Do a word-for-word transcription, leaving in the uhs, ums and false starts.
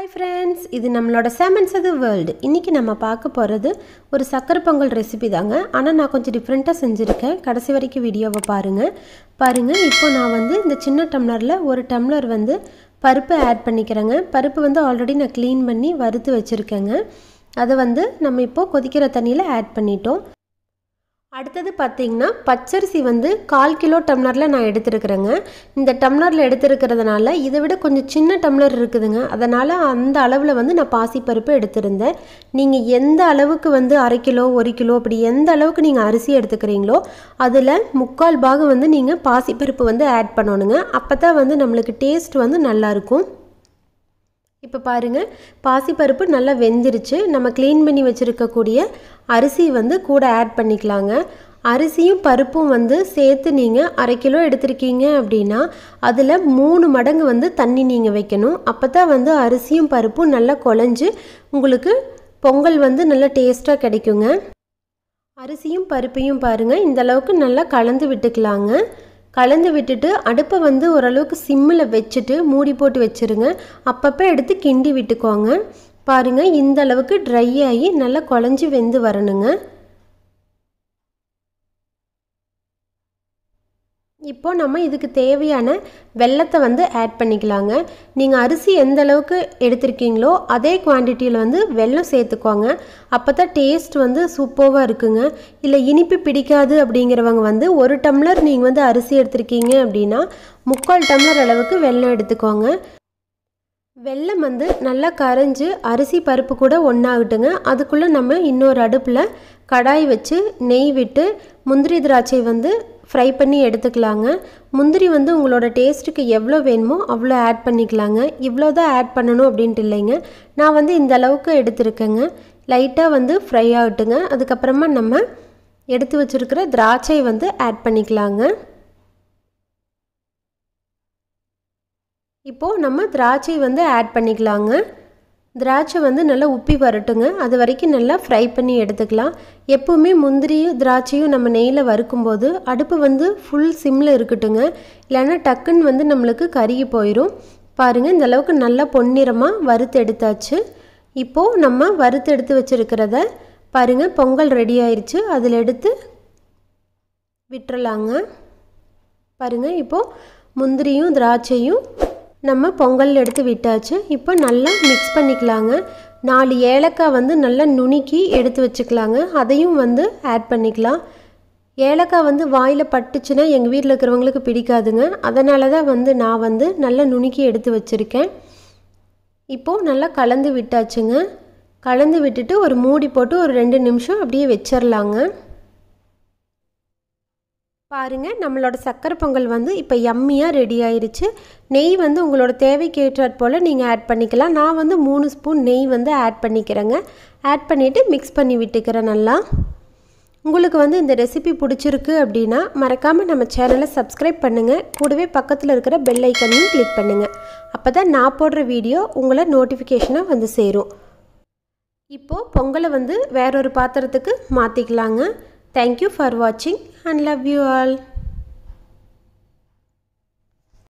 Hi friends, இது நம்மளோட sam and sadhu world. இன்னைக்கு நம்ம பார்க்க போறது ஒரு சக்கரை பொங்கல் ரெசிபி தாங்க. ஆனா நான் கொஞ்சம் டிஃபரண்டா செஞ்சிருக்கேன். கடைசி வரைக்கும் வீடியோவை பாருங்க. பாருங்க, இப்போ நான் வந்து இந்த சின்ன டம்ளர்ல ஒரு டம்ளர் வந்து பருப்பு ஆட் பண்ணிக்கிறேங்க. பருப்பு வந்து ஆல்ரெடி நான் க்ளீன் பண்ணி வறுத்து வச்சிருக்கேங்க. அதை வந்து நம்ம இப்போ கொதிக்கிற தண்ணியில ஆட் பண்ணிட்டோம். அடுத்தது பார்த்தீங்கன்னா பச்சரிசி வந்து கால் கிலோ டம்ளரில் நான் எடுத்துருக்குறேங்க. இந்த டம்ளரில் எடுத்துருக்கிறதுனால இதை விட கொஞ்சம் சின்ன டம்ளர் இருக்குதுங்க. அதனால் அந்த அளவில் வந்து நான் பாசிப்பருப்பு எடுத்திருந்தேன். நீங்கள் எந்த அளவுக்கு வந்து அரை கிலோ ஒரு கிலோ அப்படி எந்த அளவுக்கு நீங்கள் அரிசி எடுத்துக்கிறீங்களோ அதில் முக்கால் பாகம் வந்து நீங்கள் பாசிப்பருப்பு வந்து ஆட் பண்ணணுங்க. அப்போ தான் வந்து நம்மளுக்கு டேஸ்ட் வந்து நல்லாயிருக்கும். இப்போ பாருங்கள், பாசிப்பருப்பு நல்லா வெந்துருச்சு. நம்ம க்ளீன் பண்ணி வச்சுருக்கக்கூடிய அரிசி வந்து கூட ஆட் பண்ணிக்கலாங்க. அரிசியும் பருப்பும் வந்து சேர்த்து நீங்கள் அரை கிலோ எடுத்துருக்கீங்க அப்படின்னா அதில் மூணு மடங்கு வந்து தண்ணி நீங்கள் வைக்கணும். அப்போ தான் வந்து அரிசியும் பருப்பும் நல்லா குழஞ்சி உங்களுக்கு பொங்கல் வந்து நல்லா டேஸ்ட்டாக கிடைக்குங்க. அரிசியும் பருப்பையும் பாருங்கள், இந்தளவுக்கு நல்லா கலந்து விட்டுக்கலாங்க. கலந்து விட்டுட்டு அடுப்பை வந்து ஓரளவுக்கு சிம்மில் வச்சுட்டு மூடி போட்டு வச்சுருங்க. அப்பப்போ எடுத்து கிண்டி விட்டுக்கோங்க. பாருங்கள், இந்த அளவுக்கு ட்ரை ஆகி நல்லா குழஞ்சி வெந்து வரணுங்க. இப்போ நம்ம இதுக்கு தேவையான வெல்லத்தை வந்து ஆட் பண்ணிக்கலாங்க. நீங்கள் அரிசி எந்த அளவுக்கு எடுத்திருக்கீங்களோ அதே குவான்டிட்டியில் வந்து வெல்லம் சேர்த்துக்கோங்க. அப்போ தான் டேஸ்ட் வந்து சூப்பராக இருக்குங்க. இல்லை இனிப்பு பிடிக்காது அப்படிங்கிறவங்க வந்து ஒரு டம்ளர் நீங்கள் வந்து அரிசி எடுத்திருக்கீங்க அப்படின்னா முக்கால் டம்ளர் அளவுக்கு வெல்லம் எடுத்துக்கோங்க. வெல்லம் வந்து நல்லா கரைஞ்சி அரிசி பருப்பு கூட ஒன்றாகட்டுங்க. அதுக்குள்ளே நம்ம இன்னொரு அடுப்பில் கடாய் வச்சு நெய் விட்டு முந்திரி திராட்சை வந்து ஃப்ரை பண்ணி எடுத்துக்கலாங்க. முந்திரி வந்து உங்களோட டேஸ்ட்டுக்கு எவ்வளோ வேணுமோ அவ்வளோ ஆட் பண்ணிக்கலாங்க. இவ்வளோ தான் ஆட் பண்ணணும் அப்படின்ட்டு இல்லைங்க. நான் வந்து இந்த அளவுக்கு எடுத்துருக்கேங்க. லைட்டாக வந்து ஃப்ரை ஆகட்டுங்க. அதுக்கப்புறமா நம்ம எடுத்து வச்சுருக்கிற திராட்சை வந்து ஆட் பண்ணிக்கலாங்க. இப்போது நம்ம திராட்சை வந்து ஆட் பண்ணிக்கலாங்க. திராட்சை வந்து நல்லா உப்பி வரட்டுங்க. அது வரைக்கும் நல்லா ஃப்ரை பண்ணி எடுத்துக்கலாம். எப்போவுமே முந்திரியும் திராட்சையும் நம்ம நெய்யில் வறுக்கும்போது அடுப்பு வந்து ஃபுல் சிம்மில் இருக்கட்டுங்க. இல்லைன்னா டக்குன்னு வந்து நம்மளுக்கு கருகி போயிடும். பாருங்கள், இந்த அளவுக்கு நல்லா பொன்னிறமாக வறுத்து எடுத்தாச்சு. இப்போது நம்ம வறுத்து எடுத்து வச்சுருக்கிறத பாருங்கள், பொங்கல் ரெடி ஆயிடுச்சு. அதில் எடுத்து விட்டுறலாங்க. பாருங்கள், இப்போது முந்திரியும் திராட்சையும் நம்ம பொங்கல் எடுத்து விட்டாச்சு. இப்போ நல்லா மிக்ஸ் பண்ணிக்கலாங்க. நாலு ஏலக்காய் வந்து நல்லா நுணுக்கி எடுத்து வச்சுக்கலாங்க. அதையும் வந்து ஆட் பண்ணிக்கலாம். ஏலக்காய் வந்து வாயில் பட்டுச்சுன்னா எங்கள் வீட்டில் இருக்கிறவங்களுக்கு பிடிக்காதுங்க. அதனால தான் வந்து நான் வந்து நல்லா நுணுக்கி எடுத்து வச்சுருக்கேன். இப்போது நல்லா கலந்து விட்டாச்சுங்க. கலந்து விட்டுட்டு ஒரு மூடி போட்டு ஒரு ரெண்டு நிமிஷம் அப்படியே வச்சிடலாங்க. பாருங்கள், நம்மளோட சக்கரை பொங்கல் வந்து இப்போ யம்மியாக ரெடி ஆயிடுச்சு. நெய் வந்து உங்களோட தேவைக்கு ஏற்றாற் போல் நீங்கள் ஆட் பண்ணிக்கலாம். நான் வந்து மூணு ஸ்பூன் நெய் வந்து ஆட் பண்ணிக்கிறேங்க. ஆட் பண்ணிவிட்டு மிக்ஸ் பண்ணி விட்டுக்கிறேன் நல்லா. உங்களுக்கு வந்து இந்த ரெசிபி பிடிச்சிருக்கு அப்படின்னா மறக்காமல் நம்ம சேனலை சப்ஸ்கிரைப் பண்ணுங்கள். கூடவே பக்கத்தில் இருக்கிற பெல் ஐக்கனையும் கிளிக் பண்ணுங்கள். அப்போ தான் நான் போடுற வீடியோ உங்களை நோட்டிஃபிகேஷனாக வந்து சேரும். இப்போது பொங்கலை வந்து வேறொரு பாத்திரத்துக்கு மாற்றிக்கலாங்க. Thank you for watching and love you all.